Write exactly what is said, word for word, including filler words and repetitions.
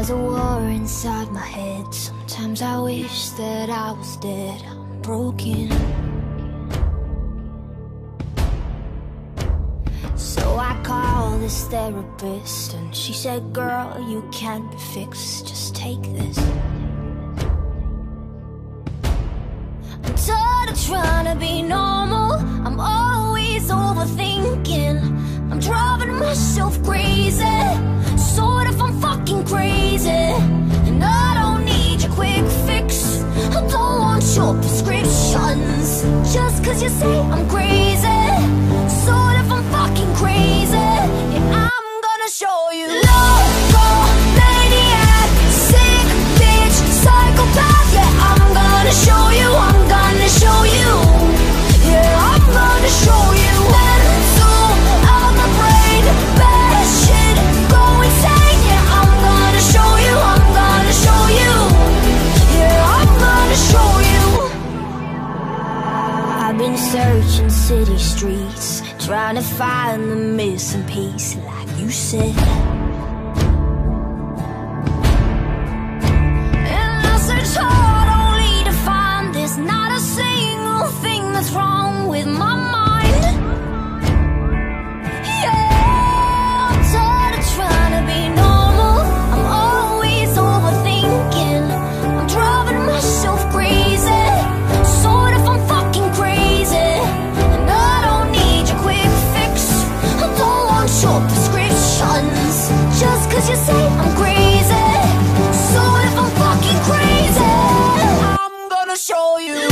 There's a war inside my head. Sometimes I wish that I was dead. I'm broken. So I called this therapist, and she said, girl, you can't be fixed, just take this. I'm tired of trying to be normal. I'm always overthinking. I'm driving myself crazy. Sort of, I'm fucking crazy. And I don't need your quick fix. I don't want your prescriptions. Just cause you say I'm crazy. Sort of, I'm fucking crazy. Yeah, I'm gonna show you. Loco, maniac, sick bitch, psychopath. Yeah, I'm gonna show you. I'm gonna show you. Yeah, I'm gonna show you. Mental out my brain, bad shit, go insane. Yeah, I'm gonna show you. I'm gonna show you. Yeah, I'm gonna show you. I've been searching city streets, trying to find the missing piece, like you said. And I searched hard only to find there's not a single thing that's wrong with my mind. Yeah, I'm tired of trying to be normal. I'm always overthinking. I'm driving myself crazy. Sort of, I'm fucking crazy. And I don't need your quick fix. I don't want your prescriptions. Just cause you say I'm crazy. Sort of, I'm fucking crazy. I'm gonna show you.